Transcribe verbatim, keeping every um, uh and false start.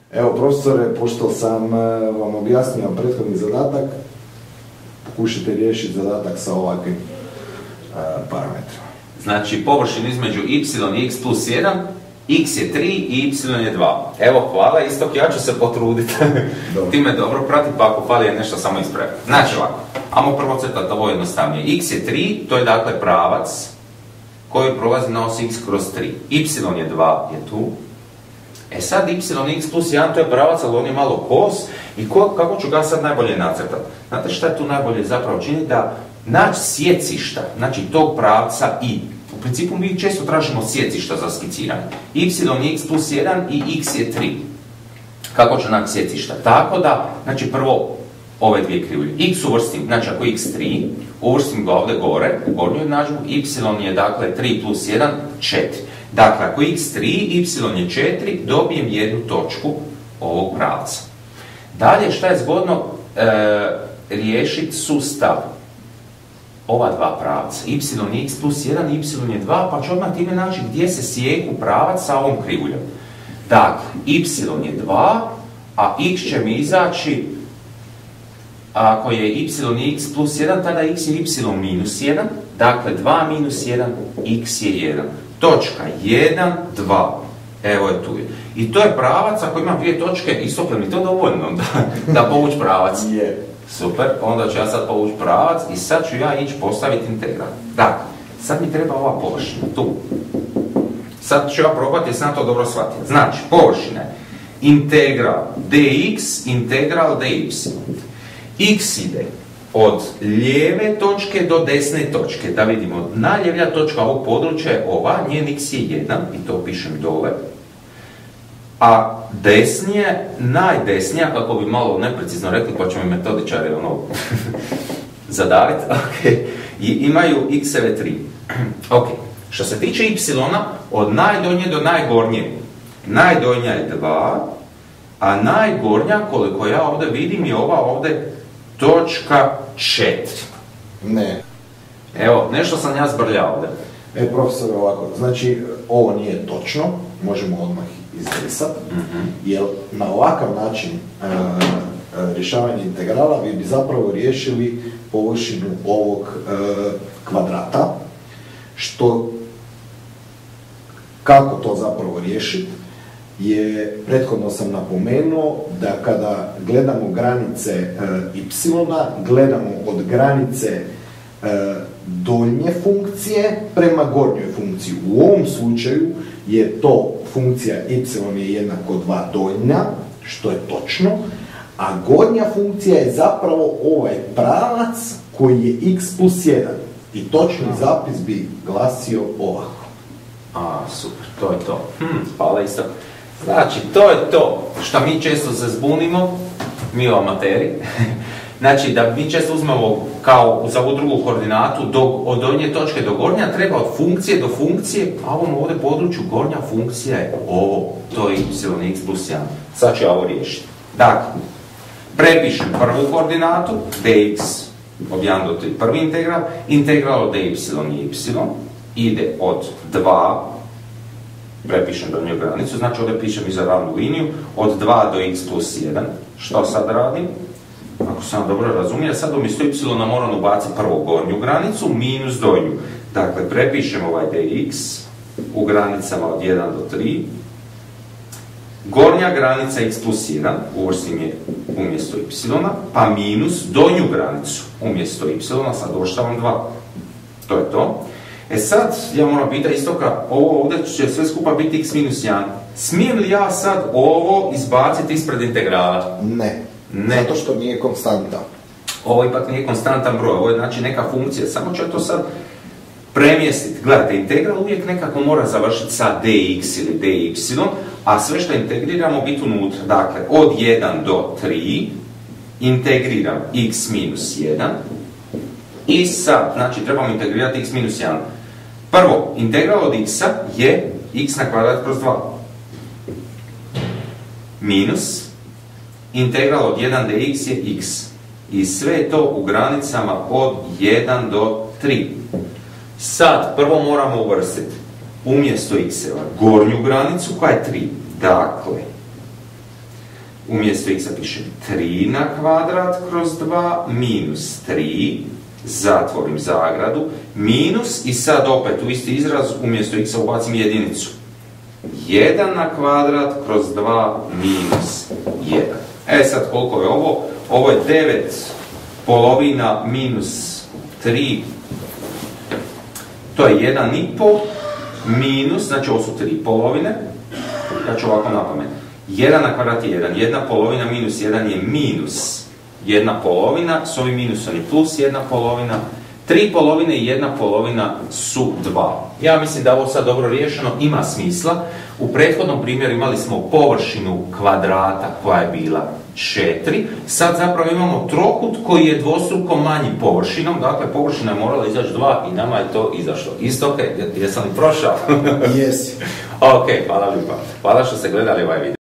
Evo, profesore, pošto sam vam objasnio prethodni zadatak, pokušajte riješiti zadatak sa ovakvim uh, parametrima. Znači, površinu između y i x plus jedan, x je tri i y je dva. Evo, hvala, Istok, ja ću se potruditi. Ti me dobro prati, pa ako fali je nešto samo ispraviti. Znači ovako, ajmo prvo crtati ovo jednostavnije. X je tri, to je dakle pravac koji prolazi na os x kroz tri. Y je dva, je tu. E sad y x plus jedan, to je pravac, ali on je malo kos. I ko, kako ću ga sad najbolje nacrtati? Znate šta je tu najbolje zapravo činiti? Da naći sjecišta, znači tog pravca i. U principu mi često tražimo sjecišta za skiciranje. Y je x plus jedan i x je tri. Kako ću naći sjecišta? Tako da, znači prvo ove dvije krivulje. X uvrstim, znači ako je x tri, uvrstim ga ovdje gore, u gornju jednadžbu, y je dakle tri plus jedan, četiri. Dakle, ako je x tri, y je četiri, dobijem jednu točku ovog pravca. Dalje, šta je zgodno e, riješiti sustav ova dva pravca. Y je x plus jedan, y je dva, pa ću odmah time naći gdje se sijeku pravac sa ovom krivuljom. Dakle, y je dva, a x će mi izaći, ako je y je x plus jedan, tada x je y minus jedan, dakle dva minus jedan, x je jedan. Točka jedan, dva. Evo je tu je. I to je pravac, ako imam dvije točke, Istok, mi to dovoljno da, da povući pravac? Je. Super, onda ću ja sad povući pravac i sad ću ja ići postaviti integral. Dakle, sad mi treba ova površina, tu. Sad ću ja probati jer sam to dobro shvatio. Znači, površina je integral dx, integral dy. X ide od lijeve točke do desne točke. Da vidimo, najljevija točka ovog područja je ova, njen x je jedan, i to pišem dole. A desnije, najdesnija, kako bi malo neprecizno rekli, pa će mi metodičari ono zadaviti, okay. I imaju x-eve tri. Ok, što se tiče y-a, od najdonje do najgornje. Najdonja je dva, a najgornja, koliko ja ovdje vidim, je ova ovdje točka četiri. Ne. Evo, nešto sam ja zbrljao ovdje. E, profesor, ovako, znači, ovo nije točno, možemo odmah izbrisati, mm-hmm. jer na ovakav način e, e, rješavanja integrala vi bi zapravo riješili površinu ovog e, kvadrata, što, kako to zapravo riješiti, je, prethodno sam napomenuo da kada gledamo granice e, y, gledamo od granice e, donje funkcije prema gornjoj funkciji. U ovom slučaju je to funkcija y je jednako dva donja, što je točno, a gornja funkcija je zapravo ovaj pravac koji je x plus jedan. I točni zapis bi glasio ovako. A, super, to je to. Hm, hvala Istok. Znači, to je to što mi često se zbunimo, mi u amateri. Znači, da mi često uzmemo kao za ovu drugu koordinatu do, od donje točke do gornja, treba od funkcije do funkcije, a ovom ovdje području gornja funkcija je ovo, to je y x plus jedan. Sad ću ja ovo riješiti. Dakle, prepišem prvu koordinatu, dx, od jedan do tri, prvi integral, integral od dy i y, ide od dva, prepišem donju granicu, znači ovdje pišem i za ravnu liniju, od dva do x plus jedan. Što sad radim? Ako sam dobro razumio, sad umjesto y moram ubaciti prvo gornju granicu minus donju. Dakle, prepišem ovaj dx u granicama od jedan do tri. Gornja granica x plus jedan, uvrstim je umjesto y, pa minus donju granicu umjesto y, sad uvrštavam dva. To je to. E sad, ja moram pitati Istoka, ovo ovdje će sve skupa biti x minus jedan. Smijem li ja sad ovo izbaciti ispred integrala? Ne. Ne. Zato što nije konstanta. Ovo ipak nije konstantan broj, ovo je znači neka funkcija, samo ću ja to sad premjestiti. Gledajte, integral uvijek nekako mora završiti sa dx ili dy, a sve što integriramo biti unutra. Dakle, od jedan do tri integriram x minus jedan i sad, znači trebamo integrirati x minus jedan. Prvo, integral od x je x na kvadrat kroz dva. Minus integral od jedan dx je x. I sve je to u granicama od jedan do tri. Sad, prvo moramo uvrstiti umjesto x-eva gornju granicu koja je tri. Dakle, umjesto x pišem tri na kvadrat kroz dva minus tri, zatvorim zagradu, minus i sad opet u isti izraz umjesto x ubacim jedinicu. jedan na kvadrat kroz dva minus jedan. E sad koliko je ovo? Ovo je devet polovina minus tri, to je jedan i pol minus, znači ovo su tri polovine, ja ću ovako na pamet. jedan na kvadrat je jedan, jedna polovina minus jedan je minus jedna polovina, s ovim minusom je plus jedna polovina, tri polovine i jedna polovina su dva. Ja mislim da ovo sad dobro riješeno, ima smisla. U prethodnom primjeru imali smo površinu kvadrata koja je bila četiri, sad zapravo imamo trokut koji je dvostruko manji površinom, dakle površina je morala izaći dva i nama je to izašlo. Isto, ok, jesam li prošao? Jesi. Ok, hvala lijepa. Hvala što ste gledali ovaj video.